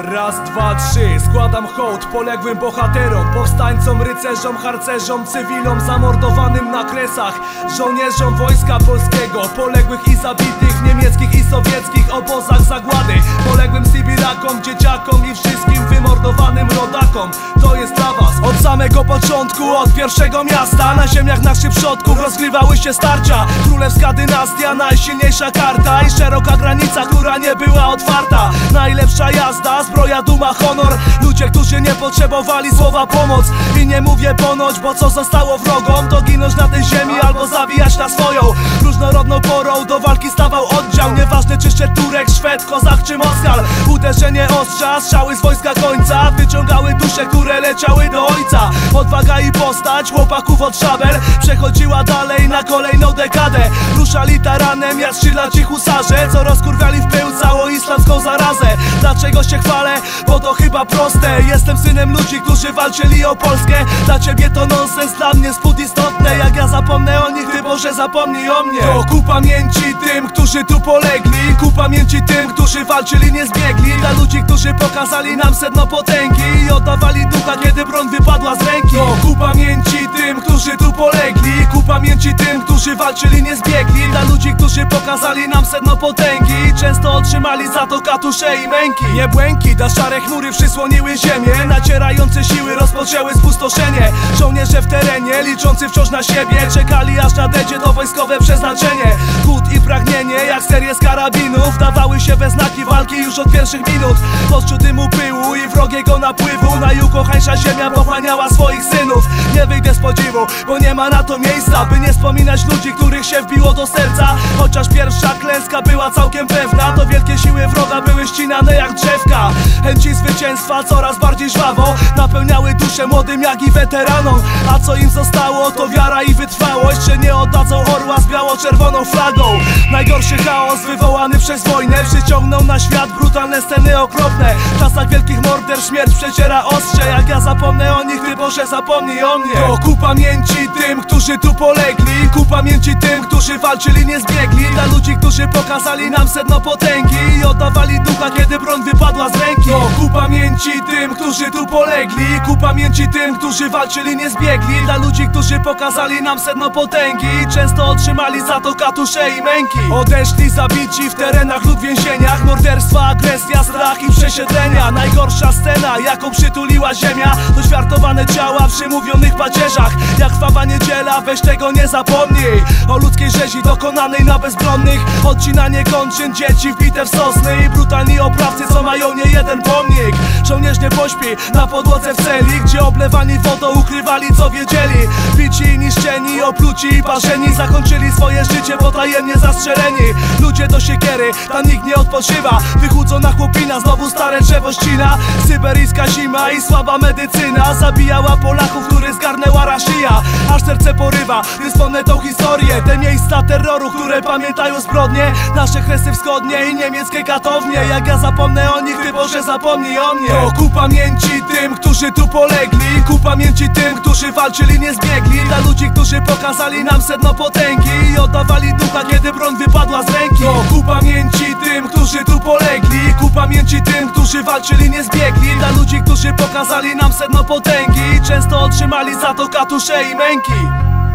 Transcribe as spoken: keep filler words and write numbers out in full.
Raz, dwa, trzy, składam hołd poległym bohaterom, powstańcom, rycerzom, harcerzom, cywilom zamordowanym na kresach, żołnierzom wojska polskiego, poległych i zabitych w niemieckich i sowieckich obozach zagłady, poległym sybirakom, dzieciakom i wszystkim wymordowanym rodakom. To jest dla was od samego początku, od pierwszego miasta. Na ziemiach naszych przodków rozgrywały się starcia. Królewska dynastia, najsilniejsza karta i szeroka granica, która nie była otwarta. Najlepsza jazda, zbroja, duma, honor. Ludzie, którzy nie potrzebowali słowa pomoc. I nie mówię ponoć, bo co zostało wrogom, to ginąć na tej ziemi albo zawijać na swoją. Różnorodną porą do walki stawał oddział. Nieważne czy szedł Turek, Szwed, Kozak czy Moskal. Uderzenie ostrza, strzały z wojska końca wyciągały dusze, które leciały do ojca. Odwaga i postać chłopaków od szabel przechodziła dalej na kolejną dekadę. Ruszali taranem jak strzylaci husarze, co rozkurwiali w pył całą islamską zarazę. Dlaczego się chwalę? Bo to chyba proste. Jestem synem ludzi, którzy walczyli o Polskę. Dla ciebie to nonsens, dla mnie spód istotne. Jak ja zapomnę o nich, ty Boże zapomnij o mnie. To ku pamięci tym, którzy tu polegli, ku pamięci tym, którzy walczyli, nie zbiegli. Dla ludzi, którzy pokazali nam sedno potęgi i oddawali ducha, kiedy broń wypadła z ręki. To ku pamięci tym, którzy tu polegli, ku pamięci tym, którzy walczyli, nie zbiegli. Dla ludzi, którzy pokazali nam sedno potęgi i często otrzymali za to katusze i męki. Nie błękit, a szare chmury przysłoniły ziemię. Nacierające siły rozpoczęły spustoszenie. Żołnierze w terenie, liczący wciąż na siebie, czekali aż nadejdzie to wojskowe przeznaczenie. Głód i pragnienie, jak serie z karabinów, dawały się we znaki walki już od pierwszych minut. Poczu dymu, pyłu i wrogiego napływu, najukochańsza ziemia pochłaniała swoich synów. Nie wyjdę z podziwu, bo nie ma na to miejsca, by nie wspominać ludzi, których się wbiło do serca. Chociaż pierwsza klęska była całkiem pewna, to wielkie siły wroga były ścinane jak drzewka. Chęci zwycięstwa coraz bardziej żwawo napełniały duszę młodym jak i weteranom. A co im zostało, to wiara i wytrwałość, że nie oddadzą orła z biało-czerwoną flagą. Najgorszy chaos wywołany przez wojnę przyciągnął na świat brutalne sceny okropne. W czasach wielkich morderstw śmierć przeciera ostrze. Jak ja zapomnę o nich, ty Boże zapomnij o mnie. To ku pamięci tym, którzy tu polegli, ku pamięci tym, którzy walczyli, nie zbiegli. Dla ludzi, którzy pokazali nam sedno potęgi i oddawali ducha, kiedy broń wypadła z ręki. To ku pamięci tym, którzy tu polegli, ku pamięci tym, którzy walczyli, nie zbiegli. Dla ludzi, którzy pokazali nam sedno potęgi i często otrzymali za to katusze i męki. Odeszli zabici w terenach lub więzieniach. Morderstwa, agresja, strach i przesiedlenia. Najgorsza scena, jaką przytuliła ziemia, to ćwiartowane ciała w przymówionych pacierzach. Jak krwawa niedziela, weź tego nie zapomnij. O ludzkiej rzezi dokonanej na bezbronnych, odcinanie kończyn, dzieci wbite w sosny i brutalni oprawcy, co mają nie jeden pomnik. Żołnierz nie pośpi na podłodze w celi, gdzie oblewani wodą ukrywali co wiedzieli. Bici i niszczeni, opluci i parzeni, zakończyli swoje życie potajemnie zastrzeleni. Ludzie do siekiery, tam nikt nie odpoczywa. Wychudzona chłopina, znowu stare drzewo ścina. Syberyjska zima i słaba medycyna zabijała Polaków, który zgarnęła Rosja. Aż serce porywa, gdy wspomnę tą historię. Te miejsca terroru, które pamiętają zbrodnie, nasze Kresy Wschodnie i niemieckie katownie. Jak ja zapomnę o nich, ty Boże zapomnij o mnie. To ku pamięci tym, którzy tu polegli, ku pamięci tym, którzy walczyli, nie zbiegli. Dla ludzi, którzy pokazali nam sedno potęgi i oddawali ducha, kiedy broń wypadła z ręki. To ku pamięci tym, którzy tu polegli, ku pamięci tym, którzy walczyli, nie zbiegli. Dla ludzi, którzy pokazali nam sedno potęgi i często otrzymali za to katusze i męki.